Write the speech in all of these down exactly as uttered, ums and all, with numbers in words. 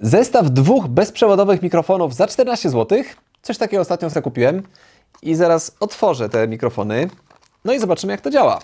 Zestaw dwóch bezprzewodowych mikrofonów za czternaście złotych. Coś takiego ostatnio sobie kupiłem. I zaraz otworzę te mikrofony. No i zobaczymy, jak to działa.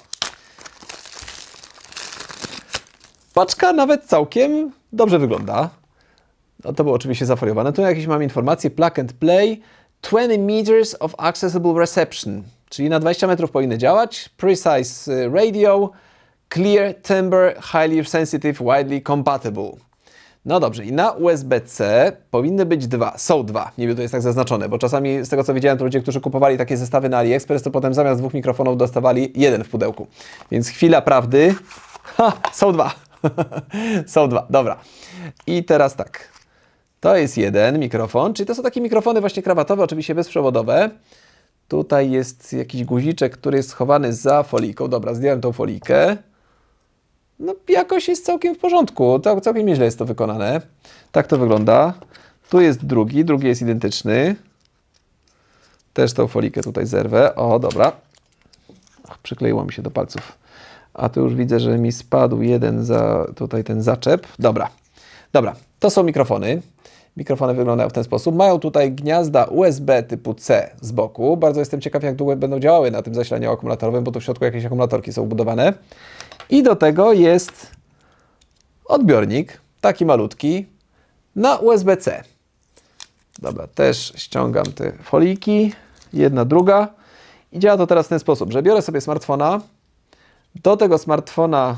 Paczka nawet całkiem dobrze wygląda. No to było oczywiście zafoliowane. Tu jakieś mam informacje. Plug and play. twenty meters of accessible reception. Czyli na dwadzieścia metrów powinny działać. Precise radio. Clear timbre. Highly sensitive. Widely compatible. No dobrze. I na U S B C powinny być dwa. Są dwa. Nie wiem, to jest tak zaznaczone, bo czasami z tego, co widziałem, to ludzie, którzy kupowali takie zestawy na AliExpress, to potem zamiast dwóch mikrofonów dostawali jeden w pudełku. Więc chwila prawdy. Ha! Są dwa. Są dwa. Dobra. I teraz tak. To jest jeden mikrofon, czyli to są takie mikrofony właśnie krawatowe, oczywiście bezprzewodowe. Tutaj jest jakiś guziczek, który jest schowany za folijką. Dobra, zdjąłem tą folijkę. No jakoś jest całkiem w porządku. To całkiem nieźle jest to wykonane. Tak to wygląda. Tu jest drugi, drugi jest identyczny. Też tą folijkę tutaj zerwę. O, dobra. Ach, przykleiło mi się do palców. A tu już widzę, że mi spadł jeden za tutaj ten zaczep. Dobra. Dobra, to są mikrofony. Mikrofony wyglądają w ten sposób. Mają tutaj gniazda U S B typu C z boku. Bardzo jestem ciekaw, jak długo będą działały na tym zasilaniu akumulatorowym, bo tu w środku jakieś akumulatorki są wbudowane. I do tego jest odbiornik, taki malutki, na U S B C. Dobra, też ściągam te folijki. Jedna, druga. I działa to teraz w ten sposób, że biorę sobie smartfona. Do tego smartfona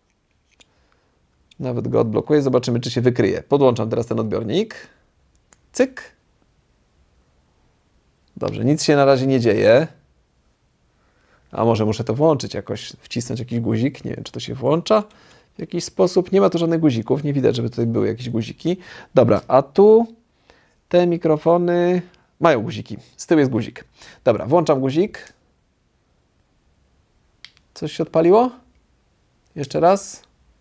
nawet go odblokuję, zobaczymy, czy się wykryje. Podłączam teraz ten odbiornik. Cyk. Dobrze, nic się na razie nie dzieje. A może muszę to włączyć jakoś, wcisnąć jakiś guzik. Nie wiem, czy to się włącza w jakiś sposób. Nie ma tu żadnych guzików, nie widać, żeby tutaj były jakieś guziki. Dobra, a tu te mikrofony mają guziki. Z tyłu jest guzik. Dobra, włączam guzik. Coś się odpaliło? Jeszcze raz.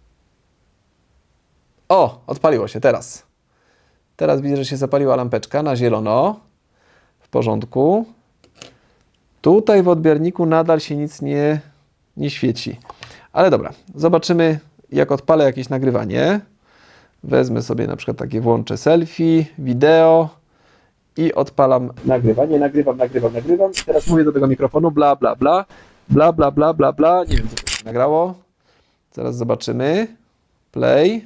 O, odpaliło się teraz. Teraz widzę, że się zapaliła lampeczka na zielono. W porządku. Tutaj w odbiorniku nadal się nic nie, nie świeci. Ale dobra, zobaczymy, jak odpalę jakieś nagrywanie. Wezmę sobie na przykład takie, włączę selfie, wideo i odpalam nagrywanie. Nagrywam, nagrywam, nagrywam. Teraz mówię do tego mikrofonu bla, bla, bla. Bla, bla, bla, bla, bla. Nie wiem, co to się nagrało. Zaraz zobaczymy. Play.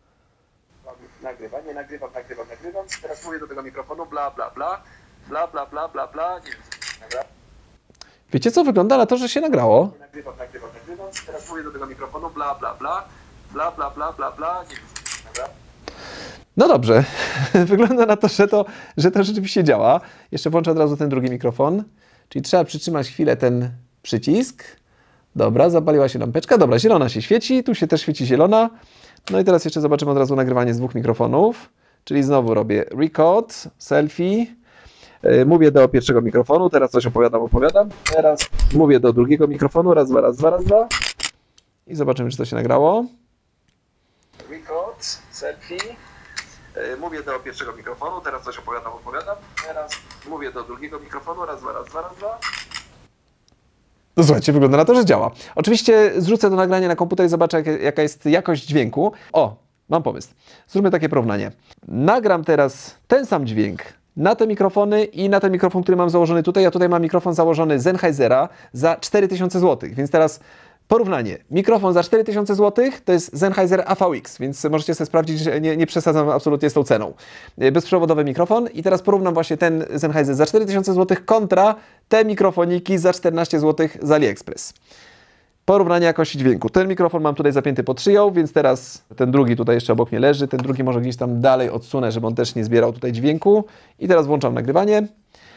Nagrywanie, nagrywam, nagrywam, nagrywam. Teraz mówię do tego mikrofonu bla, bla, bla. Bla, bla, bla, bla, bla. Nie wiem, co to się nagrało. Wiecie co? Wygląda na to, że się nagrało. Nagrywam, nagrywam, nagrywam. Teraz mówię do tego mikrofonu bla, bla, bla. Bla, bla, bla, bla, bla. Nie wiem, co to się nagrało. No dobrze. Wygląda na to, że to, że to rzeczywiście działa. Jeszcze włączę od razu ten drugi mikrofon. Czyli trzeba przytrzymać chwilę ten przycisk. Dobra, zapaliła się lampeczka. Dobra, zielona się świeci. Tu się też świeci zielona. No i teraz jeszcze zobaczymy od razu nagrywanie z dwóch mikrofonów. Czyli znowu robię record, selfie. Mówię do pierwszego mikrofonu, teraz coś opowiadam, opowiadam. Teraz mówię do drugiego mikrofonu, raz, dwa, raz, dwa, raz, dwa. I zobaczymy, czy to się nagrało. Record, selfie. Mówię do pierwszego mikrofonu, teraz coś opowiadam, opowiadam. Teraz mówię do drugiego mikrofonu, raz, dwa, raz, dwa, raz, dwa. No słuchajcie, wygląda na to, że działa. Oczywiście zrzucę to nagranie na komputer i zobaczę, jaka jest jakość dźwięku. O, mam pomysł. Zróbmy takie porównanie. Nagram teraz ten sam dźwięk na te mikrofony i na ten mikrofon, który mam założony tutaj. Ja tutaj mam mikrofon założony Sennheisera za cztery tysiące złotych, więc teraz porównanie. Mikrofon za cztery tysiące złotych to jest Sennheiser A V X, więc możecie sobie sprawdzić, że nie, nie przesadzam absolutnie z tą ceną. Bezprzewodowy mikrofon i teraz porównam właśnie ten Sennheiser za cztery tysiące złotych kontra te mikrofoniki za czternaście złotych z AliExpress. Porównanie jakości dźwięku. Ten mikrofon mam tutaj zapięty pod szyją, więc teraz ten drugi tutaj jeszcze obok mnie leży. Ten drugi może gdzieś tam dalej odsunę, żeby on też nie zbierał tutaj dźwięku. I teraz włączam nagrywanie.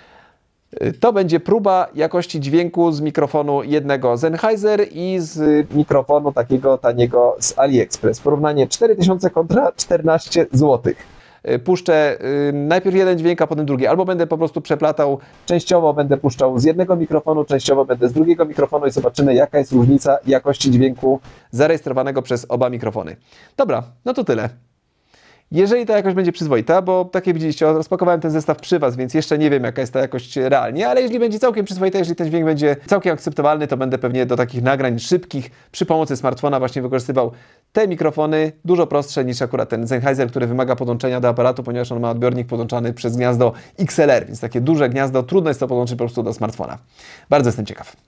To będzie próba jakości dźwięku z mikrofonu jednego Sennheiser i z mikrofonu takiego taniego z AliExpress. Porównanie cztery tysiące kontra czternaście złotych. Puszczę najpierw jeden dźwięk, a potem drugi. Albo będę po prostu przeplatał, częściowo będę puszczał z jednego mikrofonu, częściowo będę z drugiego mikrofonu i zobaczymy, jaka jest różnica jakości dźwięku zarejestrowanego przez oba mikrofony. Dobra, no to tyle. Jeżeli ta jakość będzie przyzwoita, bo tak jak widzieliście, rozpakowałem ten zestaw przy Was, więc jeszcze nie wiem, jaka jest ta jakość realnie, ale jeżeli będzie całkiem przyzwoita, jeżeli ten dźwięk będzie całkiem akceptowalny, to będę pewnie do takich nagrań szybkich przy pomocy smartfona właśnie wykorzystywał te mikrofony, dużo prostsze niż akurat ten Sennheiser, który wymaga podłączenia do aparatu, ponieważ on ma odbiornik podłączany przez gniazdo X L R, więc takie duże gniazdo, trudno jest to podłączyć po prostu do smartfona. Bardzo jestem ciekaw.